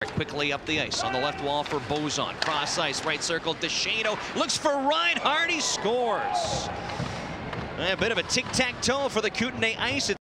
Quickly up the ice on the left wall for Bozon. Cross ice, right circle. Descheno looks for Reinhart. He scores. A bit of a tic-tac-toe for the Kootenay Ice.